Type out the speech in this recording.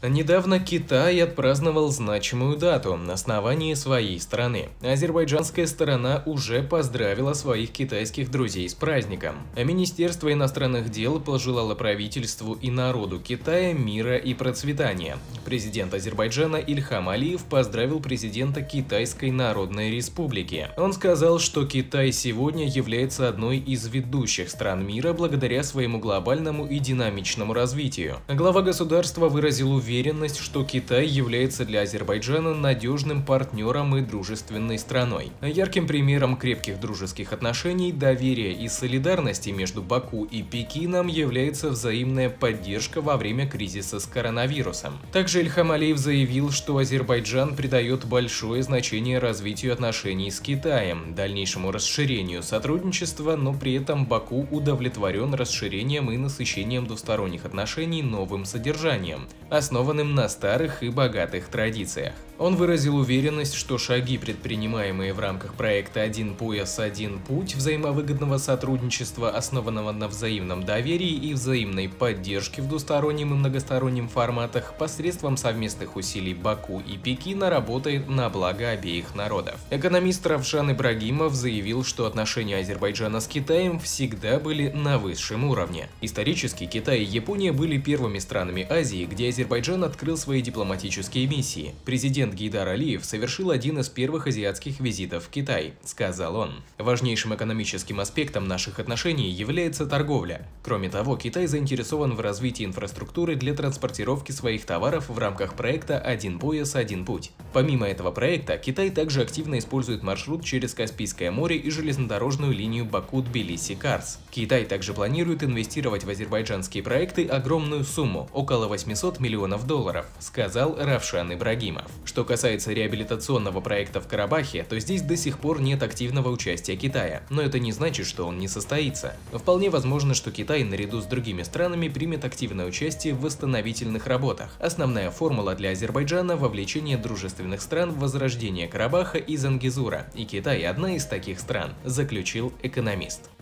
Недавно Китай отпраздновал значимую дату на основании своей страны. Азербайджанская сторона уже поздравила своих китайских друзей с праздником. А Министерство иностранных дел пожелало правительству и народу Китая мира и процветания. Президент Азербайджана Ильхам Алиев поздравил президента Китайской Народной Республики. Он сказал, что Китай сегодня является одной из ведущих стран мира благодаря своему глобальному и динамичному развитию. Глава государства выразил уверенность, что Китай является для Азербайджана надежным партнером и дружественной страной. Ярким примером крепких дружеских отношений, доверия и солидарности между Баку и Пекином является взаимная поддержка во время кризиса с коронавирусом. Также Ильхам Алиев заявил, что Азербайджан придает большое значение развитию отношений с Китаем, дальнейшему расширению сотрудничества, но при этом Баку удовлетворен расширением и насыщением двусторонних отношений новым содержанием, основанным на старых и богатых традициях. Он выразил уверенность, что шаги, предпринимаемые в рамках проекта «Один пояс, один путь» взаимовыгодного сотрудничества, основанного на взаимном доверии и взаимной поддержке в двустороннем и многостороннем форматах, посредством совместных усилий Баку и Пекина работает на благо обеих народов. Экономист Равшан Ибрагимов заявил, что отношения Азербайджана с Китаем всегда были на высшем уровне. Исторически Китай и Япония были первыми странами Азии, где Азербайджан открыл свои дипломатические миссии. Президент Гейдар Алиев совершил один из первых азиатских визитов в Китай, сказал он. Важнейшим экономическим аспектом наших отношений является торговля. Кроме того, Китай заинтересован в развитии инфраструктуры для транспортировки своих товаров в рамках проекта «Один пояс, один путь». Помимо этого проекта, Китай также активно использует маршрут через Каспийское море и железнодорожную линию Баку-Тбилиси-Карс. Китай также планирует инвестировать в азербайджанские проекты огромную сумму – около 800 миллионов долларов, сказал Равшан Ибрагимов. Что касается реабилитационного проекта в Карабахе, то здесь до сих пор нет активного участия Китая, но это не значит, что он не состоится. Вполне возможно, что Китай наряду с другими странами примет активное участие в восстановительных работах. Основная формула для Азербайджана – вовлечение дружественных стран в возрождение Карабаха и Зангезура, и Китай – одна из таких стран, заключил экономист.